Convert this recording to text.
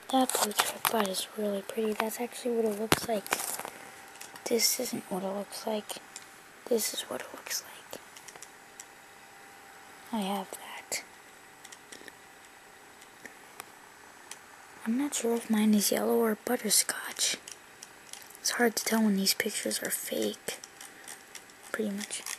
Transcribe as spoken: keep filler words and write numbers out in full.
That blue check bud is really pretty. That's actually what it looks like. This isn't what it looks like. This is what it looks like. I have that. I'm not sure if mine is yellow or butterscotch. It's hard to tell when these pictures are fake. Pretty much.